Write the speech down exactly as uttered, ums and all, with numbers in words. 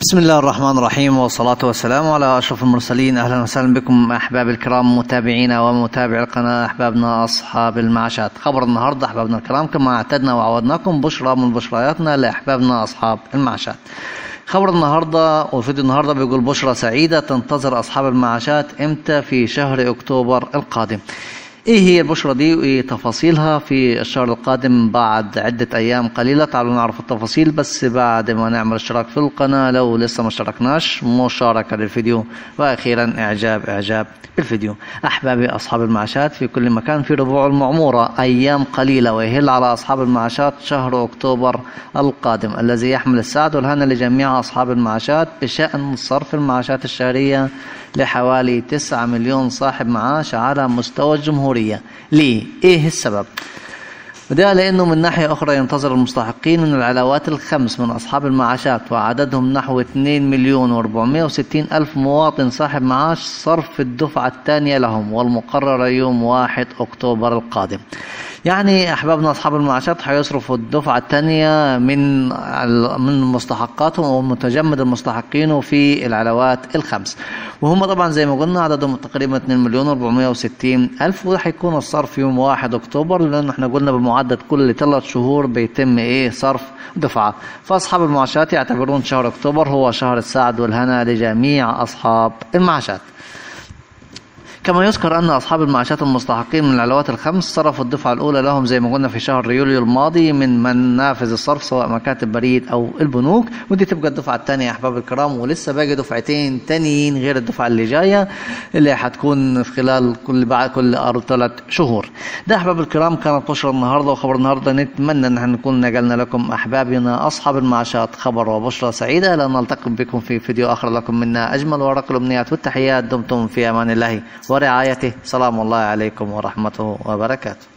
بسم الله الرحمن الرحيم، والصلاة والسلام على أشرف المرسلين. أهلا وسهلا بكم أحباب الكرام متابعينا ومتابعي القناة، أحبابنا أصحاب المعاشات. خبر النهاردة أحبابنا الكرام كما اعتدنا وعودناكم بشرى من بشرياتنا لأحبابنا أصحاب المعاشات. خبر النهاردة وفيديو النهاردة بيقول بشرى سعيدة تنتظر أصحاب المعاشات إمتى في شهر أكتوبر القادم. ايه هي البشرى دي وايه تفاصيلها في الشهر القادم بعد عدة ايام قليلة؟ تعالوا نعرف التفاصيل، بس بعد ما نعمل اشتراك في القناة لو لسه ما اشتركناش، مشاركة للفيديو، واخيرا اعجاب اعجاب بالفيديو. احبابي اصحاب المعاشات في كل مكان، في ربوع المعمورة ايام قليلة ويهل على اصحاب المعاشات شهر اكتوبر القادم الذي يحمل السعد والهنا لجميع اصحاب المعاشات بشأن صرف المعاشات الشهرية لحوالي تسعة مليون صاحب معاش على مستوى الجمهورية. ليه؟ ايه السبب؟ وده لأنه من ناحية أخرى ينتظر المستحقين من العلاوات الخمس من أصحاب المعاشات وعددهم نحو اثنين مليون وأربعمائة وستين ألف مواطن صاحب معاش صرف الدفعة الثانية لهم، والمقرر يوم واحد أكتوبر القادم. يعني أحبابنا أصحاب المعاشات حيصرفوا الدفعة الثانية من من مستحقاتهم ومتجمد المستحقين في العلاوات الخمس، وهم طبعا زي ما قلنا عددهم تقريبا اثنين مليون وأربعمائة وستين ألف، وده حيكون الصرف يوم واحد أكتوبر، لأن احنا قلنا بمعدل كل ثلاث شهور بيتم إيه صرف دفعة. فأصحاب المعاشات يعتبرون شهر أكتوبر هو شهر السعد والهنا لجميع أصحاب المعاشات. كما يذكر أن أصحاب المعاشات المستحقين من العلاوات الخمس صرفوا الدفعة الأولى لهم زي ما قلنا في شهر يوليو الماضي من منافذ الصرف سواء مكاتب بريد أو البنوك، ودي تبقى الدفعة الثانية يا أحباب الكرام، ولسه باقي دفعتين تانيين غير الدفعة اللي جاية اللي هتكون في خلال كل بعد كل ثلاث شهور. ده أحباب الكرام كانت بشرى النهارده وخبر النهارده، نتمنى أن نكون نقلنا لكم أحبابنا أصحاب المعاشات خبر وبشرى سعيدة. لا نلتقي بكم في فيديو آخر، لكم منا أجمل ورق الأمنيات والتحيات. دمتم في أمان الله ورعايته. سلام الله عليكم ورحمته وبركاته.